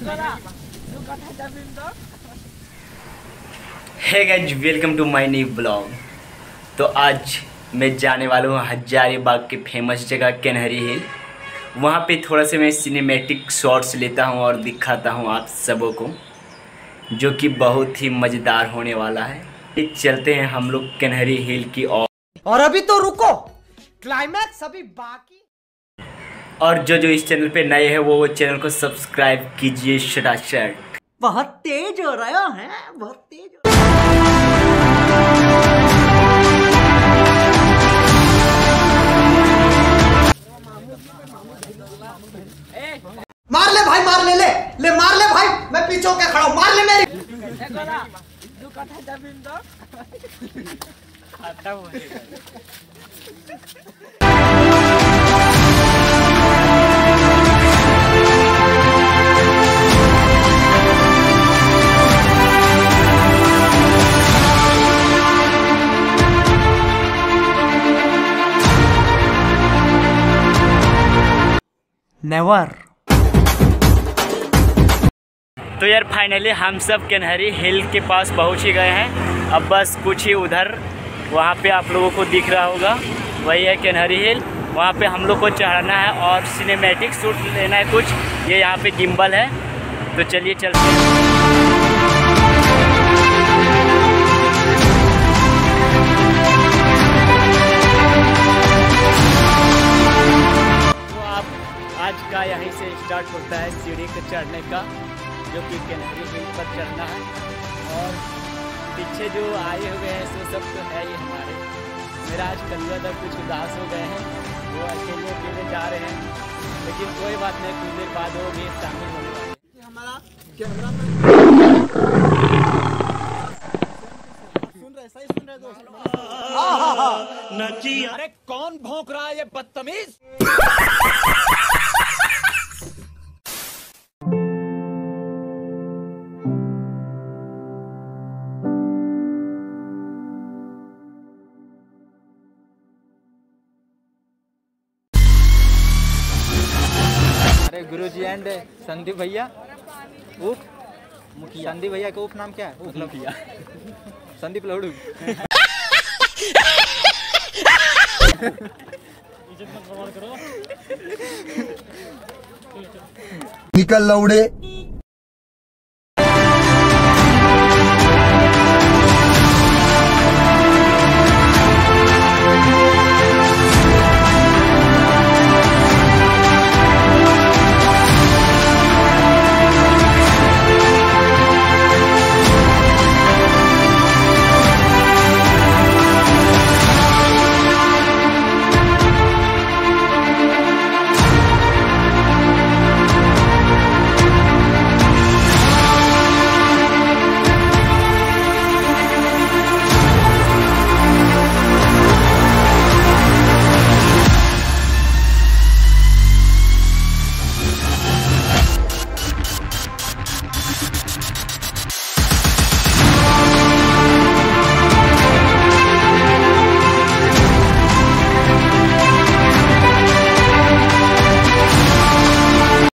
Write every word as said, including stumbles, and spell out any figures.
Hey guys, welcome to my new blog. तो आज मैं जाने वाला हूँ हजारीबाग के फेमस जगह कन्हरी हिल। वहाँ पे थोड़ा सा मैं सिनेमैटिक शॉट्स लेता हूँ और दिखाता हूँ आप सबों को, जो कि बहुत ही मज़ेदार होने वाला है। चलते हैं हम लोग कन्हरी हिल की ओर। और अभी तो रुको, क्लाइमैक्स अभी बाकी। और जो जो इस चैनल पे नए हैं वो वो चैनल को सब्सक्राइब कीजिए शटाशट। बहुत तेज हो रहा है, बहुत तेज हो रहा है। मार ले भाई, मार ले, ले ले मार ले भाई, मैं पीछे होके खड़ा हूं, मार ले मेरी। नेवर। तो यार फाइनली हम सब कन्हरी हिल के पास पहुंच ही गए हैं। अब बस कुछ ही उधर, वहाँ पे आप लोगों को दिख रहा होगा, वही है कन्हरी हिल। वहाँ पे हम लोग को चढ़ना है और सिनेमैटिक शूट लेना है कुछ। ये यहाँ पे गिम्बल है, तो चलिए चलते हैं। आज का यहीं से स्टार्ट होता है सीढ़ी के चढ़ने का, जो कि कन्हरी हिल पर चढ़ना है। और पीछे जो आए हुए हैं सो सब तो है ही हमारे। मेरा आज कलुआ तक कुछ उदास हो गए हैं, वो अकेले अकेले जा रहे हैं, लेकिन कोई बात नहीं, कुछ देर बाद वो भी शामिल होने वाले हैं। हमारा कैमरा सुन रहे, सही सुन रहे दोस्त। अरे कौन भौंक रहा है ये बदतमीज। अरे गुरुजी एंड संदीप भैया, उफ मुखिया। संदीप भैया का उप नाम क्या है? मुखिया। संदीप लौड़ू। निकल लौड़े।